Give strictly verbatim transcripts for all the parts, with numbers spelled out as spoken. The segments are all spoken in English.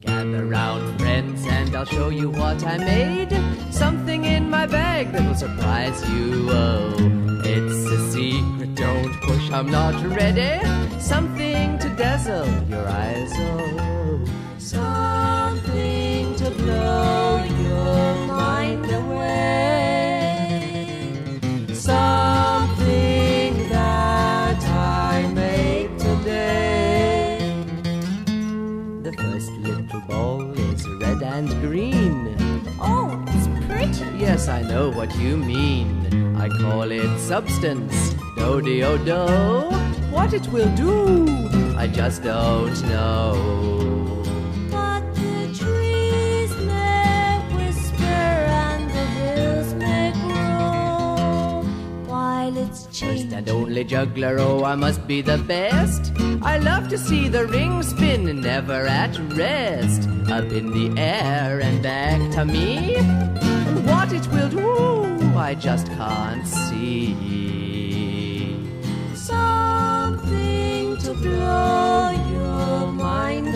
Gather round, friends, and I'll show you what I made. Something in my bag that'll surprise you, oh. It's a secret, don't push, I'm not ready. Something to dazzle your eyes, oh. Something to blow your mind away. Something that I made today. The first little ball is red and green. Oh, it's pretty. Yes, I know what you mean. I call it substance, do-de-o-do. What it will do, I just don't know. But the trees may whisper and the hills may grow while it's changing. First and only juggler, oh, I must be the best. I love to see the ring spin, never at rest. Up in the air and back to me. And what it will do, I just can't see. Something to blow your mind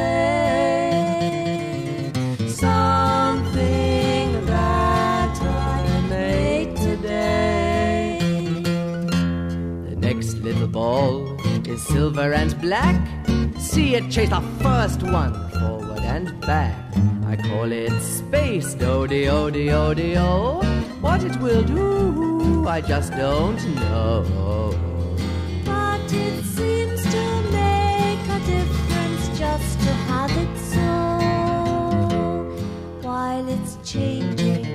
away. Something that I made today. The next little ball is silver and black. See it chase the first one forward and back. I call it space, do-de-o-de-o-de-o. What it will do, I just don't know. But it seems to make a difference just to have it so while it's changing.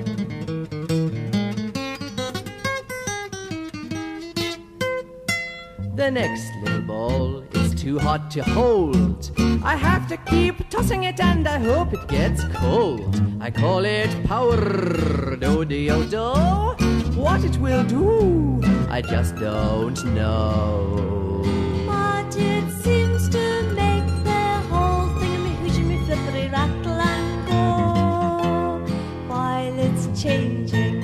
The next little ball is too hot to hold. I have to keep tossing it and I hope it gets cold. I call it power, do-de-o-do. What it will do, I just don't know. But it seems to make the whole thing me hoochie me flippery rattle and go while it's changing.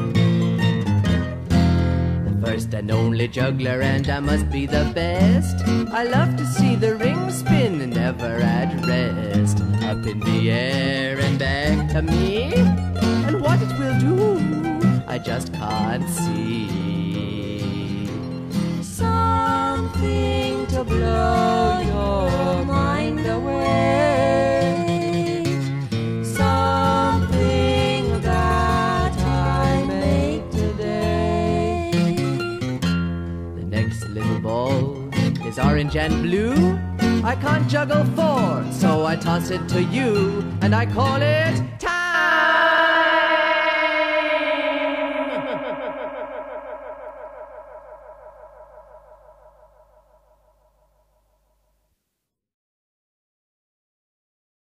First and only juggler, and I must be the best. I love to see the ring spin, never at rest. Up in the air and back to me. And what it will do, I just can't see. Something to blow your mind away. Something that I made today. Next little ball is orange and blue. I can't juggle four, so I toss it to you, and I call it time.